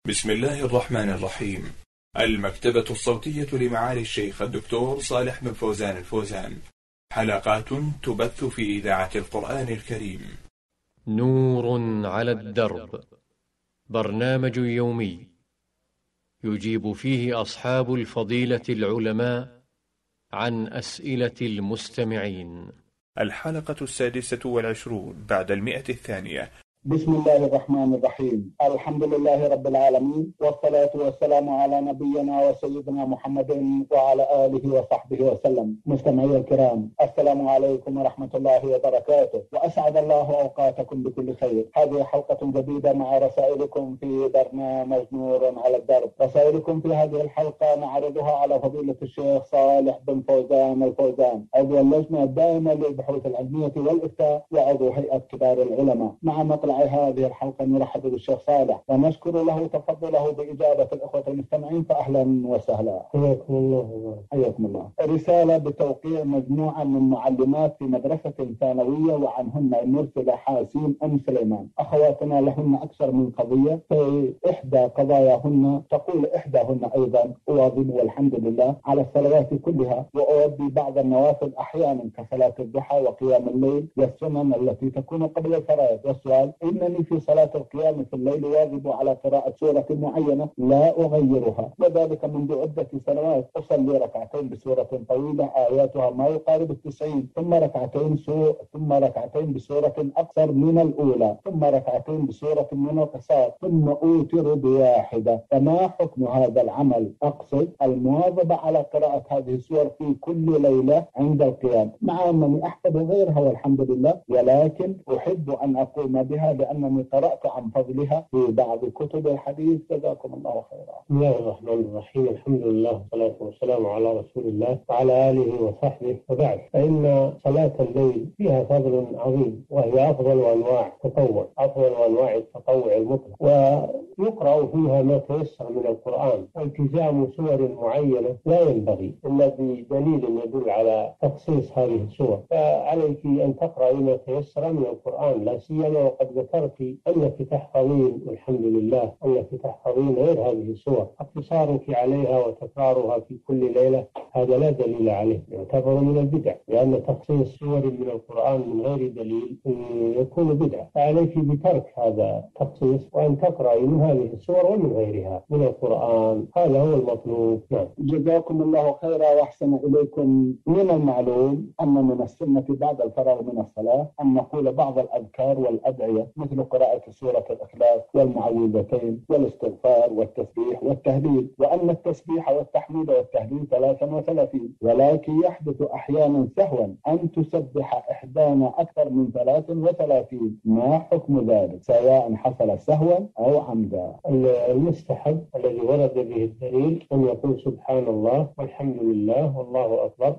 بسم الله الرحمن الرحيم. المكتبة الصوتية لمعالي الشيخ الدكتور صالح بن فوزان الفوزان، حلقات تبث في إذاعة القرآن الكريم. نور على الدرب، برنامج يومي يجيب فيه أصحاب الفضيلة العلماء عن أسئلة المستمعين. الحلقة 26 بعد 100. بسم الله الرحمن الرحيم. الحمد لله رب العالمين، والصلاة والسلام على نبينا وسيدنا محمد وعلى آله وصحبه وسلم. مستمعي الكرام، السلام عليكم ورحمة الله وبركاته، وأسعد الله أوقاتكم بكل خير. هذه حلقة جديدة مع رسائلكم في برنامج نور على الدرب. رسائلكم في هذه الحلقة نعرضها على فضيلة الشيخ صالح بن فوزان الفوزان، عضو اللجنة الدائمة للبحوث العلمية والإفتاء وعضو هيئة كبار العلماء. مع مطلع هذه الحلقة نرحب بالشيخ صالح ونشكر له تفضله بإجابة الأخوة المستمعين، فأهلا وسهلا. حياكم الله. حياكم الله. رسالة بتوقيع مجموعة من معلمات في مدرسة ثانوية، وعنهن المرسلة حاسين أم سليمان. أخواتنا لهن أكثر من قضية، في إحدى قضاياهن تقول إحداهن أيضا: أواظب والحمد لله على الصلوات كلها، وأؤدي بعض النوافل أحيانا كصلاة الضحى وقيام الليل والسنن التي تكون قبل الفرائض. والسؤال: إنني في صلاة القيام في الليل واجب على قراءة سورة معينة لا أغيرها، وذلك منذ عدة سنوات. أصلي ركعتين بسورة طويلة آياتها ما يقارب 90، ثم ركعتين بسورة أقصر من الأولى، ثم ركعتين بسورة من القصار، ثم أوتر بواحدة. فما حكم هذا العمل؟ أقصد المواظبة على قراءة هذه السور في كل ليلة عند القيام، مع أنني أحفظ غيرها والحمد لله، ولكن أحب أن أقوم بها لأنني قرأت عن فضلها في بعض كتب الحديث. جزاكم الله خيرا. بسم الله الرحمن الرحيم. الحمد لله والصلاة والسلام على رسول الله وعلى آله وصحبه، وبعد. فإن صلاة الليل فيها فضل عظيم، وهي أفضل أنواع التطوع المطلق، ويقرأ فيها ما تيسر من القرآن. والتزام سور معينة لا ينبغي إلا بدليل يدل على تخصيص هذه السور، فعليك أن تقرأ ما تيسر من القرآن، لا سيما وقد ذكرت أنك تحفظين، والحمد لله أنك تحفظين غير هذه السور. اقتصارك عليها وتكرارها في كل ليلة هذا لا دليل عليه، يعتبر من البدع، لأن تخصيص سور من القرآن من غير دليل يكون بدعة. فعليك بترك هذا التخصيص وأن تقرأي من هذه السور ومن غيرها من القرآن، هذا هو المطلوب. نعم. جزاكم الله خيرا وأحسن إليكم. من المعلوم أن من السنة بعد الفراغ من الصلاة أن نقول بعض الأذكار والأدعية، مثل قراءة سورة الإخلاص والمعوذتين والاستغفار والتسبيح والتهليل، وأن التسبيح والتحميد والتهليل 33، ولكن يحدث أحيانا سهوا أن تسبح إحدانا أكثر من 33. ما حكم ذلك سواء حصل سهوا أو عمدا؟ المستحب الذي ورد به الدليل أن يقول سبحان الله والحمد لله والله أكبر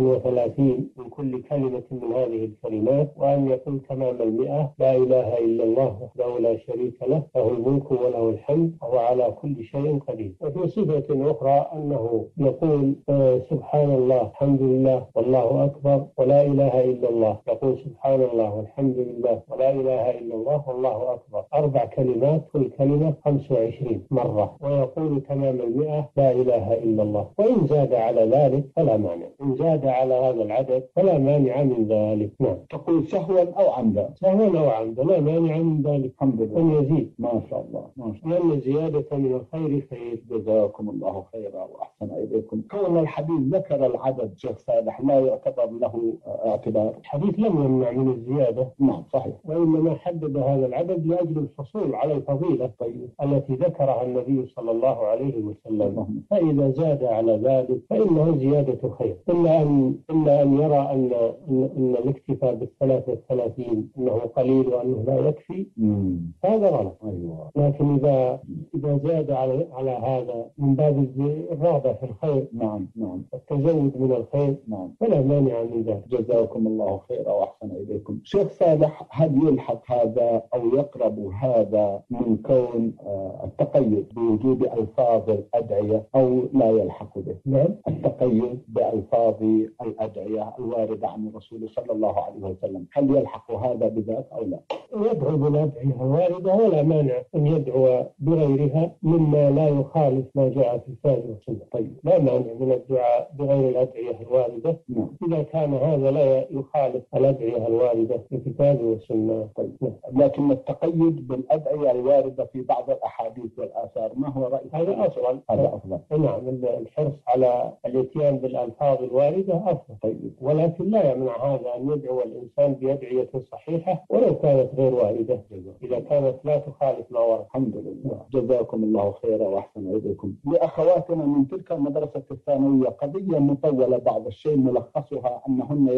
33 من كل كلمة من هذه الكلمات، وأن يقول تمام 100 لا إله إلا الله وحده لا شريك له، له الملك وله الحمد وهو على كل شيء قدير. وفي صفة أخرى أنه يقول سبحان الله الحمد لله والله أكبر ولا إله إلا الله، يقول سبحان الله والحمد لله ولا إله إلا الله والله أكبر 4 كلمات، كل كلمة 25 مرة، ويقول تمام 100 لا إله إلا الله. وإن زاد على ذلك فلا مانع، إن زاد على هذا العدد فلا مانع من ذلك. نعم. تقول سهوا أو عمدا؟ سهوا أو عمدا لا مانع من ذلك. الحمد لله. أن يزيد. ما شاء الله. لأن الزيادة من الخير خير. جزاكم الله خيرا وأحسن إليكم. كون الحديث ذكر العدد شيخ صالح لا يعتبر له اعتبار؟ الحديث لم يمنع من الزيادة. نعم صحيح. وإنما حدد هذا العدد لأجل الحصول على الفضيلة التي ذكرها النبي صلى الله عليه وسلم. فإذا زاد على ذلك فإنه زيادة خير، إلا أن يرى أن الاكتفاء بال33 أنه قليل وأنه لا يكفي، هذا غلط. أيوة. لكن إذا زاد على هذا من باب الرغبة في الخير، نعم التزود من الخير، نعم، فلا مانع من ذلك. جزاكم الله خيرا وأحسن إليكم. شيخ صالح، هل يلحق هذا أو يقرب هذا من كون أيضا التقيد بوجود ألفاظ الأدعية أو لا يلحق به. نعم. التقيد بألفاظ الأدعية الواردة عن الرسول صلى الله عليه وسلم، هل يلحق هذا بذاك أو لا؟ يدعو بالأدعية الواردة ولا مانع أن يدعو بغيرها مما لا يخالف ما جاء في الكتاب والسنة. طيب، لا مانع من الدعاء بغير الأدعية الواردة إذا كان هذا لا يخالف الأدعية الواردة في الكتاب والسنة. طيب. لكن التقيد بالأدعية الواردة في بعض الأحاديث والآثار ما هو رأيك؟ هذا أفضل. هذا أفضل. نعم، الحرص على الاتيان بالألفاظ الواردة أفضل. طيب. ولكن لا يمنع هذا أن يدعو الإنسان بأدعية صحيحة ولو كانت غير واردة إذا كانت لا تخالف ما ورد. الحمد لله. جزاكم الله خيرا وأحسن إليكم. لأخواتنا من تلك المدرسة الثانوية قضية مطولة بعض الشيء، ملخصها أنهن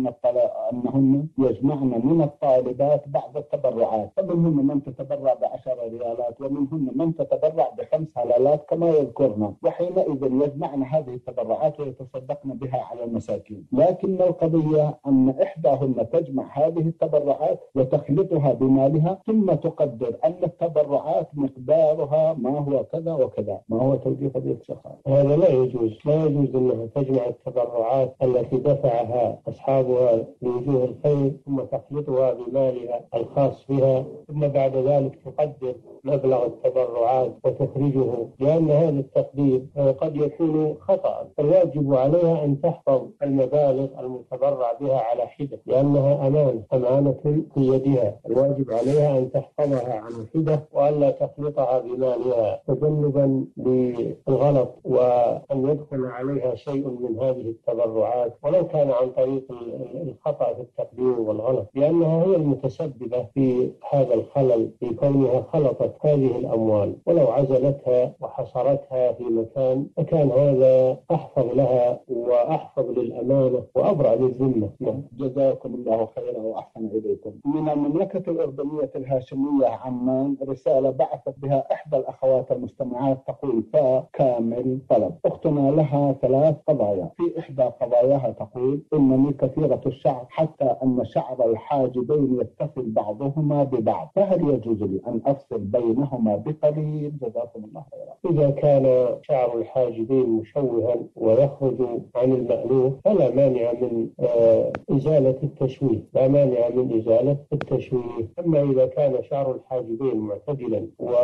يجمعن من الطالبات بعض التبرعات، فمنهن من تتبرع ب10 ريالات ومنهن من تتبرع ب5 هلالات كما يذكرنا، وحينئذ يجمعن هذه التبرعات ويتصدقن بها على المساكين. لكن القضية أن إحداهن تجمع هذه التبرعات وتخلطها بمالها ثم تقدر أن التبرعات مقدارها ما هو كذا وكذا. ما هو توجيه فضيلة الشيخ؟ هذا لا يجوز أنها تجمع التبرعات التي دفعها أصحابها لوجوه الخير ثم تخلطها بمالها الخاص بها ثم بعد ذلك تقدر مبلغ التبرعات وتخرجه، لأن هذا التقدير قد يكون خطأ. الواجب عليها أن تحفظ المبالغ المتبرع بها على حدة، لأنها أمانة في يدها. الواجب عليها أن تحفظها على حدة وألا تخلطها بمالها تجنبا للغلط وأن يدخل عليها شيء من هذه التبرعات ولو كان عن طريق الخطأ في التقدير والغلط، لأنها هي المتسببة في هذا الخلل في كونها خلطت هذه الأموال. ولو عزلتها وحصرتها في مكان فكان هذا أحفظ لها وأحفظ للأمانة وأبرأ للذمة. جزاكم الله خيرا وأحسن إليكم. من المملكة الأردنية الهاشمية عمان رسالة بعثت بها إحدى الأخوات المستمعات تقول: كامل طلب. أختنا لها 3 قضايا. في إحدى قضاياها تقول: إنني كثيرة الشعر حتى أن شعر الحاجبين يتصل بعضهما ببعض، فهل يجوز لي أن أفصل بينهما بقليل؟ جزاكم الله خيرا. إذا كان شعر الحاجبين مشوها ويخرج عن المألوف فلا مانع من إزالة التشويه، لا مانع من إزالة التشويه. أما إذا كان شعر الحاجبين معتدلا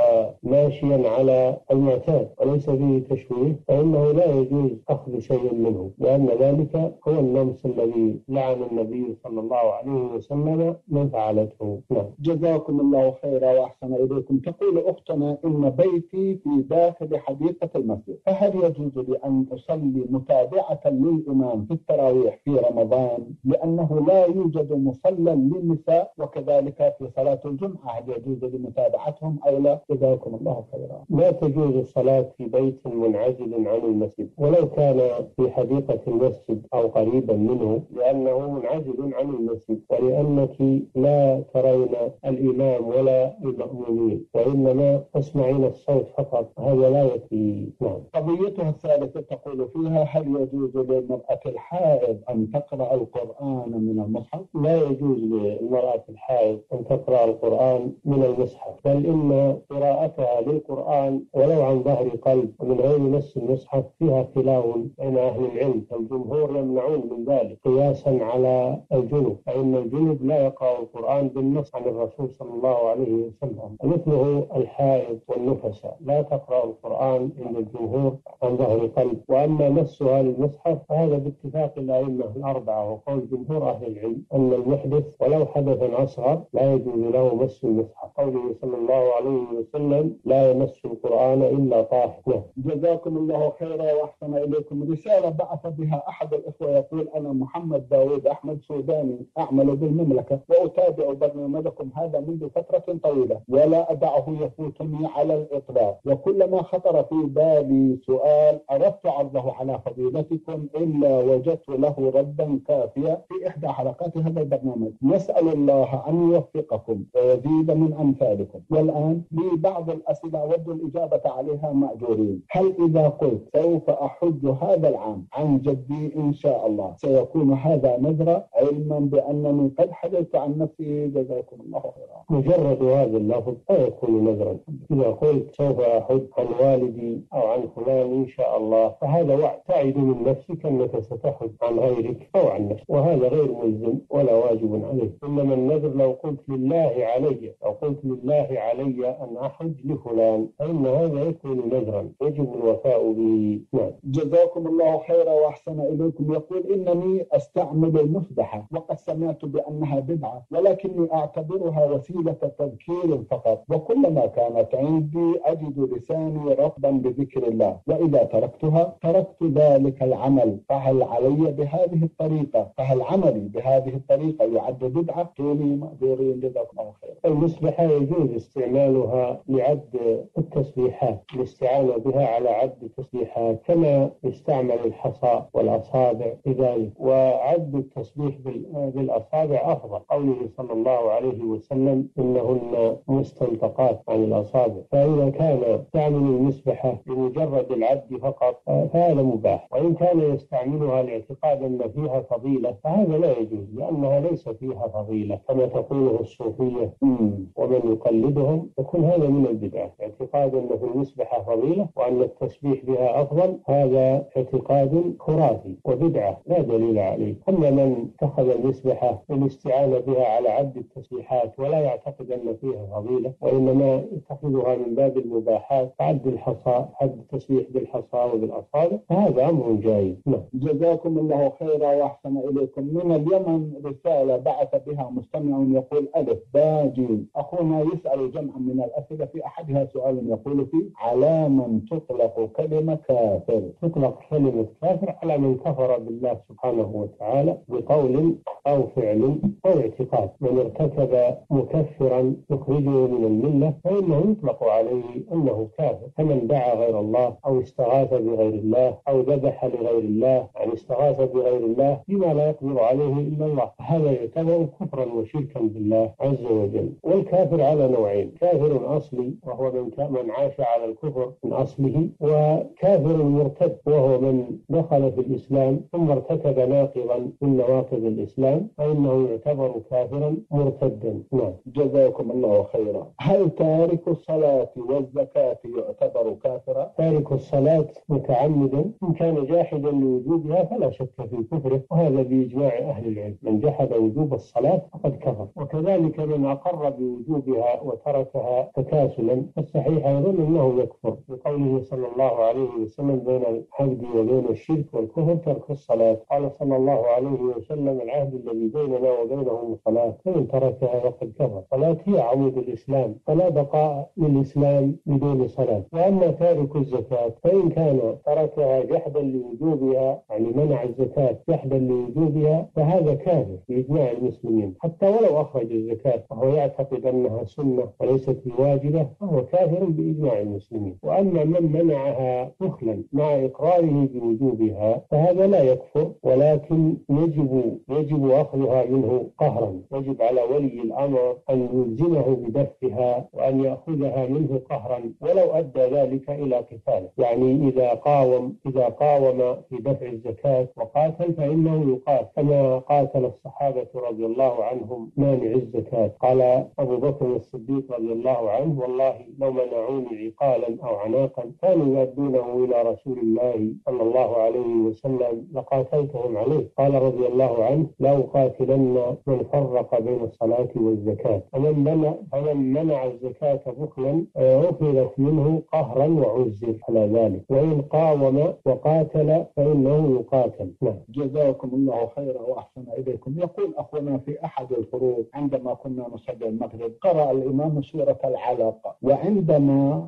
وماشيا على المعتاد وليس به تشويه فإنه لا يجوز أخذ شيء منه، لأن ذلك هو النمس الذي لعن النبي صلى الله عليه وسلم من فعلته. نعم. جزاكم الله خيرا وأحسن إليكم. تقول أختنا: إن بيتي في داخل حديقة المسجد، فهل يجوز لي أن أصلي متابعة للإمام في التراويح في رمضان لأنه لا يوجد مصلى للنساء، وكذلك في صلاة الجمعة هل يجوز لمتابعتهم أو لا؟ جزاكم الله خيرا. لا تجوز الصلاة في بيت منعزل عن المسجد ولو كان في حديقة المسجد أو قريبا منه، لأنه منعزل عن المسجد، ولأنك لا ترين الإمام ولا المأمومين وإنما تسمعين الصوت فقط، هذا لا يكفي. نعم. قضيتها الثالثة تقول فيها: هل يجوز للمرأة الحائض أن تقرأ القرآن من المصحف؟ لا يجوز للمرأة الحائض أن تقرأ القرآن من المصحف، بل إن قراءتها للقرآن ولو عن ظهر قلب ومن غير مس المصحف فيها خلاف بين أهل العلم، الجمهور يمنعون من ذلك قياسا على الجنب، فإن الجنب لا يقرأ القرآن بالنص عن الرسول صلى الله عليه وسلم، مثله الحائض والنفساء لا تقرأ القرآن عند الجمهور عن ظهر قلب. وأما مسها للمصحف فهذا باتفاق الأئمة الأربعة وقول جمهور أهل العلم أن المحدث ولو حدثا أصغر لا يجوز له مس المصحف، قوله صلى الله عليه وسلم: لا يمس القرآن إلا طاهر. جزاكم الله خيرا وأحسن إليكم. رسالة بعث بها أحد الإخوة يقول: أنا محمد داود أحمد سوداني أعمل بالمملكة وأتابع برنامجكم هذا منذ فترة طويلة ولا أدعه يفوتني على الإطلاق، وكلما خطر في بالي سؤال أردت عرضه على فضيلتكم إلا وجدت له ردا كافيا في إحدى حلقات هذا البرنامج. نسأل الله أن يوفقكم ويزيد من أمثالكم. والآن لي بعض الأسئلة أود الإجابة عليها مأجورين. هل إذا قلت سوف أحج هذا العام عن جدي إن شاء الله سيكون هذا نذرا علما بأنني قد حججت عن نفسي؟ جزاكم الله خيرا. مجرد هذا اللفظ لا يكون يكون نذرا. إذا قلت سوف أحج عن والدي أو عن فلان إن شاء الله فهذا وعد، تعد من نفسك أنك ستحج عن غيرك أو عن نفسك، وهذا غير ملزم ولا واجب عليك. إنما النذر لو قلت لله علي أن أحج لفلان فإن هذا يكون نذرا يجب الوفاء به. نعم. جزاكم الله خيرا وأحسن إليكم. يقول إنني أستعمل المسبحة وقد سمعت بأنها بدعة، ولكني أعتبرها وسيلة تذكير فقط، وكلما كانت عندي أجد لساني رطبا بذكر الله، وإذا تركتها تركت ذلك العمل، فهل عملي بهذه الطريقة يعد بدعة؟ توني مأذورين جزاكم الله خيرا. المسبحة يجوز استعمالها لعد التسبيحات، الاستعانة بها على عد التسبيحات كما يستعمل الحصى والأصابع لذلك، وعد التسبيح بالأصابع أفضل، قوله صلى الله عليه وسلم إنهن مستنطقات عن الأصابع. فإذا كان يستعمل المسبحة لمجرد العد فقط فهذا مباح، وإن كان يستعملها لاعتقاد أن فيها فضيلة فهذا لا يجوز، لأنها ليس فيها فضيلة كما تقوله الصوفية ومن يقلدهم، يكون هذا من البدعة. اعتقاد أن في المسبحة فضيلة وأن التسبيح بها أفضل هذا اعتقاد خرافي وبدعة لا دليل عليه. أما من اتخذ المسبحة للاستعانة بها على عد التسبيحات ولا يعتقد أن فيها فضيلة وإنما يتخذها من باب المباحات عد الحصى، عد التسبيح بالحصى وبالأصابع، فهذا أمر جائز. جزاكم الله خيرا وأحسن إليكم. من اليمن رسالة بعث بها مستمع يقول ألف باء جيم. أخونا يسأل جمعا من الأسئلة، في أحدها سؤال يقول فيه: على من تطلق كلمة كافر؟ تطلق كلمة كافر على من كفر بالله سبحانه وتعالى بقول أو فعل أو اعتقاد. من ارتكب مكفرا يخرجه من الملة فإنه يطلق عليه أنه كافر، كمن دعا غير الله أو استغاث بغير الله أو ذبح لغير الله، يعني استغاث بغير الله بما لا يقدر عليه إلا الله، هذا يعتبر كفرا وشركا بالله عز وجل. والكافر على نوعين: كافر أصلي وهو من عاش على الكفر من أصله، وكافر مرتد وهو من دخل في الإسلام ثم ارتكب ناقضا من نواقض الإسلام فإنه يعتبر كافرا مرتدا. نعم. جزاكم الله خيرا. هل تارك الصلاة والزكاة يعتبر كافرا؟ تارك الصلاة متعمدا إن كان جاحدا لوجوبها فلا شك في كفره، وهذا بإجماع أهل العلم، من جحد وجوب الصلاة فقد كفر. وكذلك من أقر بوجوبها وتركها تكاسلا الصحيح أيضا أنه يكفر، بقوله صلى الله عليه وسلم: بين العبد وبين الشرك والكفر ترك الصلاة. قال صلى الله عليه وسلم: العهد الذي بيننا وبينهم الصلاة، فمن تركها فقد كفر. الصلاة هي عمود الإسلام، فلا بقاء للإسلام بدون صلاة. وأما تارك الزكاة فإن كان تركها جحدا لوجوبها، يعني منع الزكاة جحدا لوجوبها، فهذا كافر بإجماع المسلمين، حتى ولو أخرج الزكاة وهو يعتقد أنها سنة وليست بواجبة فهو كافر بإجماع المسلمين. وأما من منعها بخلا مع إقراره بوجوبها فهذا لا يكفر، ولكن يجب أخذها منه قهرا، يجب على ولي الأمر أن يلزمه بدفعها وأن يأخذها منه قهرا ولو أدى ذلك إلى قتاله. يعني إذا قاوم في دفع الزكاة وقاتل فإنه يقاتل، كما قاتل الصحابة رضي الله عنهم مانع الزكاة. قال أبو بكر الصديق رضي الله عنه: والله لو منعوني عقالا أو عناقا كانوا يؤدونه إلى رسول الله صلى الله عليه وسلم لقاتلتهم عليه. قال رضي الله عنه: لا أقاتلن من فرق بين الصلاة والزكاة. فمن منع الزكاة بخلا أخذت منه قهرا وعزر على ذلك، وإن قاوم وقاتل فإنه يقاتل. نعم. جزاكم الله خيرا وأحسن إليكم. يقول أخونا: في أحد الفروض عندما كنا نصلي المغرب قرأ الإمام سورة العلق، وعندما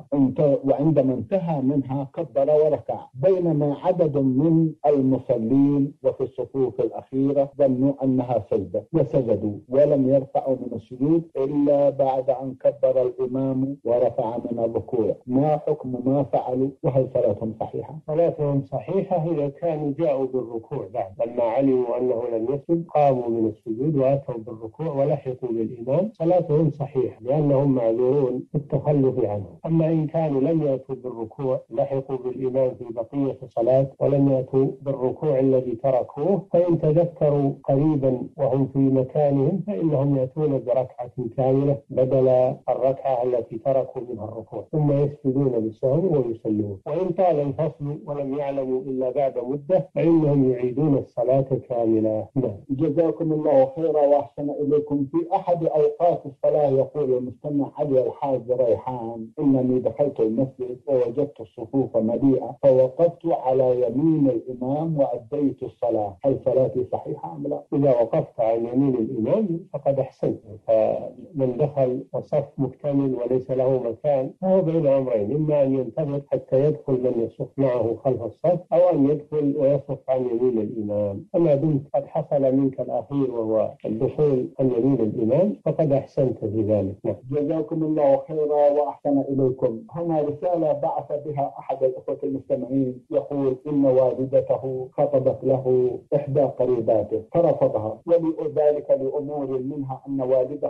انتهى منها كبر وركع، بينما عدد من المصلين وفي الصفوف الأخيرة ظنوا أنها سجدة وسجدوا ولم يرفعوا من السجود إلا بعد أن كبر الإمام ورفع من الركوع. ما حكم ما فعلوا، وهل صلاتهم صحيحة؟ صلاتهم صحيحة إذا كانوا جاءوا بالركوع بعد، لما علموا أنه لم يسجد قاموا من السجود وأتوا بالركوع ولحقوا بالإمام، صلاتهم صحيحة لأنهم معذورون بالتخلف عنه. أما إن كانوا لم يأتوا بالركوع لحقوا بالإمام في بقية الصلاة ولم يأتوا بالركوع الذي تركوه، فإن تذكروا قريبا وهم في مكانهم فإنهم يأتون بركعة كاملة بدل الركعة التي تركوا منها الركوع، ثم يسجدون للسهو ويصلون. وإن طال الفصل ولم يعلموا إلا بعد مدة فإنهم يعيدون الصلاة كاملة. جزاكم الله خيرا وأحسن إليكم. في أحد أوقات الصلاة يقول المستمع علي الحاج ريحان: إنني دخلت المسجد ووجدت الصفوف مليئة فوقفت على يمين الإمام وأديت الصلاة، هل صلاتي صحيحة أم لا؟ إذا وقفت على يمين الإمام فقد أحسنت. فمن دخل وصف مكتمل وليس له مكان فهو بين أمرين: إما أن ينتظر حتى يدخل من يصف معه خلف الصف، أو أن يدخل ويصف عن يمين الإمام. أما دمت قد حصل منك الأخير وهو الدخول عن يمين الإمام فقد أحسنت في ذلك. جزاكم الله خيرا وأحسن إليكم. هنا رسالة بعث بها أحد الأخوة المستمعين يقول إن والدته خطبت له إحدى قريباته فرفضها، وذلك لأمور منها أن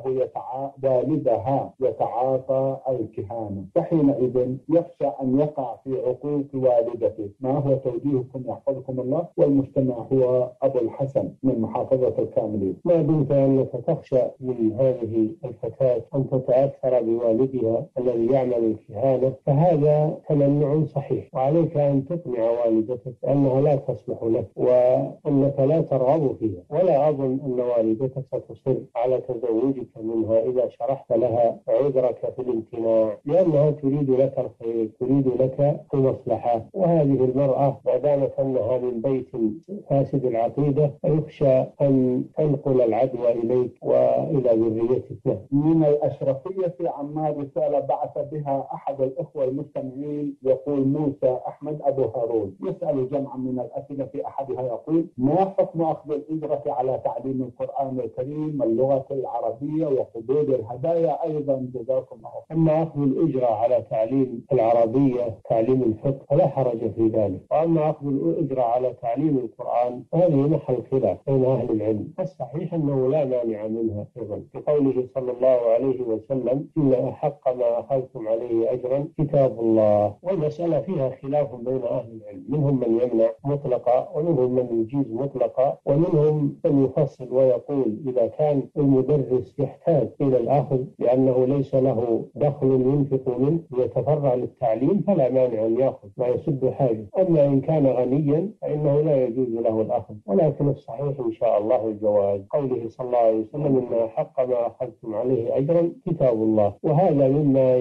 والدها يتعاطى الكهانة، فحينئذ يخشى أن يقع في عقوق والدته. ما هو توجيهكم يحفظكم الله؟ والمستمع هو أبو الحسن من محافظة الكاملين. ما دمت أنك تخشى من هذه الفتاة أن تتأثر بوالدها الذي يعمل الكهانة فهذا تمنع صحيح، وعليك أن تقنع والدتك أنها لا تصلح لك وأنك لا ترغب فيها. ولا أظن أن والدتك ستصر على تزوجك منها إذا شرحت لها عذرك في الامتناع، لأنها تريد لك الخير، تريد لك المصلحة. وهذه المرأة ما دامت أنها من بيت فاسد العقيدة فيخشى أن تنقل العدوى إليك وإلى ذريتك. من الأشرفية عما رسالة بعث بها أحد الأخوة المستمعين يقول موسى أحمد أبو هارون يسأل جمعا من الأسئلة، في أحدها يقول: ما حكم أخذ الأجرة على تعليم القرآن الكريم واللغة العربية وقبول الهدايا أيضا؟ جزاكم الله. أما أخذ الأجرة على تعليم العربية تعليم الفقه فلا حرج في ذلك، وأما أخذ الأجرة على تعليم القرآن فهذه محل خلاف بين أهل العلم. الصحيح أنه لا مانع منها أيضا، بقوله صلى الله عليه وسلم: إن أحق ما أخذتم عليه أجرا كتاب الله. والمسألة فيها خلاف بين أهل العلم، منهم من يمنع مطلقا ومنهم من يجيز مطلقا، ومنهم من يفصل ويقول إذا كان المدرس يحتاج إلى الأخذ لأنه ليس له دخل ينفق منه ليتفرع للتعليم فلا مانع أن يأخذ ما يسد حاجه. أما إن كان غنيا فإنه لا يجوز له الأخذ، ولكن الصحيح إن شاء الله الجواز. قوله صلى الله عليه وسلم: إن أحق ما أخذتم عليه أجرا كتاب الله. وهذا مما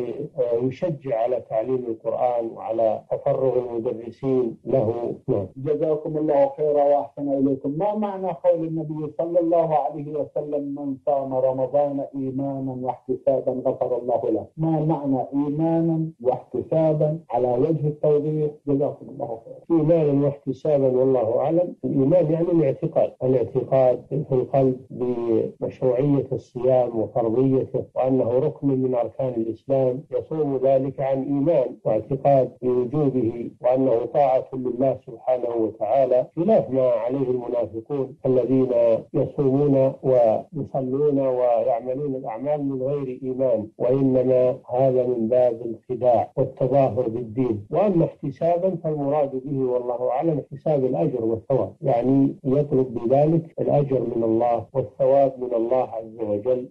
يشجع على تعليم القرآن وعلى تفرغ المدرسين له. جزاكم الله خيرا وأحسن إليكم. ما معنى قول النبي صلى الله عليه وسلم: من صام رمضان إيمانا واحتسابا غفر الله له؟ ما معنى إيمانا واحتسابا على وجه التوضيح؟ جزاكم الله خيرا. إيمانا واحتسابا والله أعلم. الإيمان يعني الاعتقاد في القلب بمشروعية الصيام وفرضيته وأنه ركن من أركان الإسلام، يصوم ذلك عن إيمان واعتقاد بوجوبه وأنه طاعة لله سبحانه وتعالى، خلاف ما عليه المنافقون الذين يصومون ويصلون ويعملون الأعمال من غير إيمان، وإنما هذا من باب الخداع والتظاهر بالدين. وأما احتسابا فالمراد به والله أعلم احتساب الأجر والثواب، يعني يطلب بذلك الأجر من الله والثواب من الله عز وجل،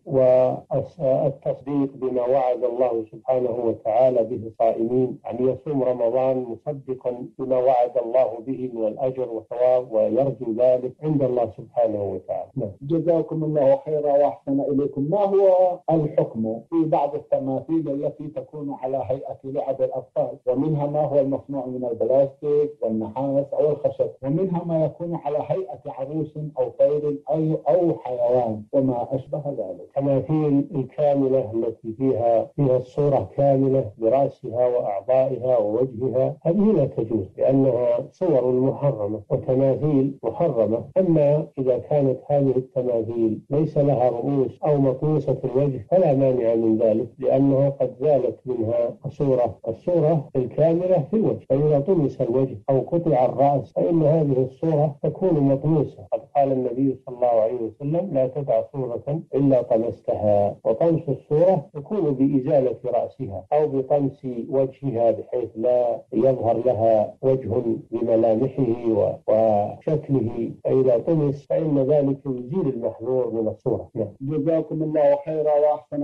والتصديق بما وعد الله سبحانه وتعالى به الصائمين، يعني يصوم رمضان مصدقا بما وعد الله به من الأجر والثواب ويرجو ذلك عند الله سبحانه وتعالى. جزاكم الله خيرا وأحسن إليكم. ما هو الحكم في بعض التماثيل التي تكون على هيئة لعب الأطفال، ومنها ما هو المصنوع من البلاستيك والنحاس أو الخشب، ومنها ما يكون على هيئة عروس أو طير أو حيوان وما أشبه ذلك؟ التماثيل الكاملة التي فيها الصورة كاملة برأسها وأعضائها ووجهها هذه لا تجوز، لأنها صور محرمة وتماثيل محرمة. أما إذا كانت هذه التماثيل ليس لها رؤوس أو مطموسة الوجه فلا مانع من ذلك، لأنها قد زالت منها الصورة الكاملة في الوجه، فإذا طمس الوجه أو قطع الرأس فإن هذه الصورة تكون مطموسة. قد قال النبي صلى الله عليه وسلم: لا تدع صورة إلا طمستها. وطمس الصورة يكون بإزالة رأسها أو بطمس وجهها بحيث لا يظهر لها وجه بملامحه وشكله، فإذا طمس فإن ذلك يزيل المحذور من الصورة. جزاكم الله خيرا وأحسن إليكم.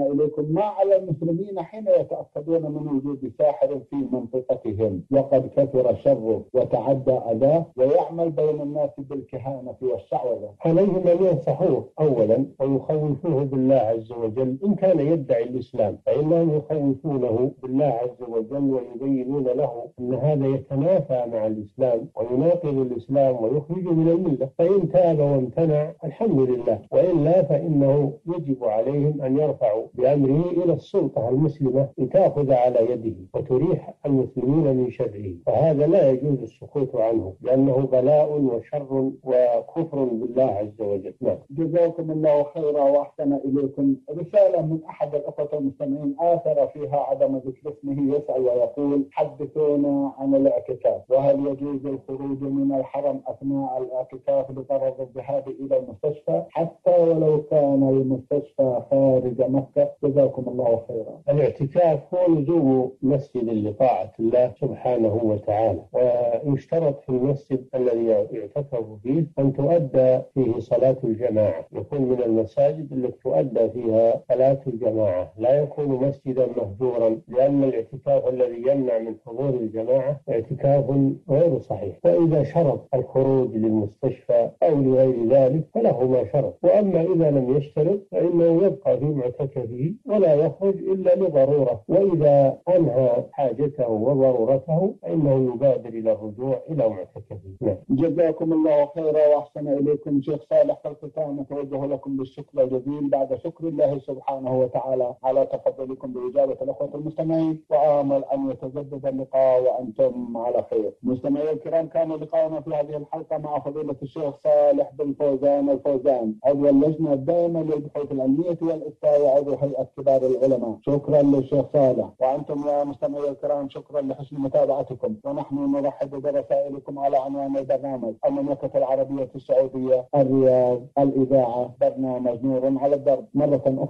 ما على المسلمين حين يتأكدون من وجود ساحر في منطقتهم وقد كثر شره وتعدى أذاه ويعمل بين الناس بالكهانة والشعوذة؟ عليهم أن ينصحوه أولا ويخوفوه بالله عز وجل إن كان يدعي الإسلام، فإنهم يخوفونه بالله عز وجل ويبينون له أن هذا يتنافى مع الإسلام ويناقض الإسلام ويخرج من الملة، فإن تاب وامتنع الحمد لله، وإلا فإنه يجب عليهم أن يرفعوا بأمره إلى السلطة المسلمة لتأخذ على يده وتريح المسلمين من شره، فهذا لا يجوز السكوت عنه لأنه بلاء وشر وكفر بالله عز وجل. نعم. جزاكم الله خيرا وأحسن إليكم. رسالة من أحد الأخوة المستمعين آثر فيها عدم ذكر اسمه، يسأل ويقول: حدثونا عن الاعتكاف، وهل يجوز الخروج من الحرم أثناء الاعتكاف لغرض الذهاب إلى المستشفى حتى ولو كان المستشفى خارج مكة؟ جزاكم الله خيرا. الاعتكاف هو لزوم مسجد لطاعة الله سبحانه وتعالى، ويشترط في المسجد الذي يعتكف فيه أن تؤدى فيه صلاة الجماعة، يكون من المساجد التي تؤدى فيها صلاة الجماعة، لا يكون مسجدا مهجورا، لأن الاعتكاف الذي يمنع من حضور الجماعة اعتكاف غير صحيح. وإذا شرط الخروج للمستشفى أو لغير ذلك فله ما شرط، وأما إذا لم يشترط فإنه يبقى في معتكفه ولا يخرج إلا لضرورة، وإذا أنهى حاجته وضرورته فإنه يبادر إلى الرجوع إلى معتكفه. جزاكم الله خيرا وأحسن إليكم. شيخ صالح، في الختام نتوجه لكم بالشكر الجزيل بعد شكر الله سبحانه وتعالى على تفضلكم بإجابة الأخوة المستمعين، وآمل أن يتجدد اللقاء وأنتم على خير. مستمعي الكرام، كان لقاؤنا في هذه الحلقة مع فضيلة الشيخ صالح بن فوزان الفوزان، عضو اللجنة الدائمة للبحوث العلمية والإفتاء وعضو هيئة كبار العلماء. شكرا للشيخ صالح. وأنتم يا مستمعي الكرام شكرا لحسن متابعتكم، ونحن نرحب برسائلكم على عنوان البرنامج: المملكة العربية السعودية، الرياض، الإذاعة، برنامج نور على الدرب. مرة أخرى